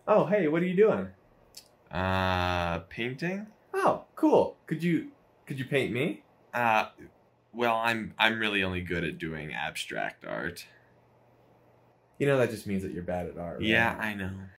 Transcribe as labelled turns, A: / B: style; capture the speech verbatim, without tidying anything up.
A: Oh, hey, what are you doing?
B: Uh, painting?
A: Oh, cool. Could you could you paint me?
B: Uh, well, I'm I'm really only good at doing abstract art.
A: You know that just means that you're bad at art, right?
B: Yeah, I know.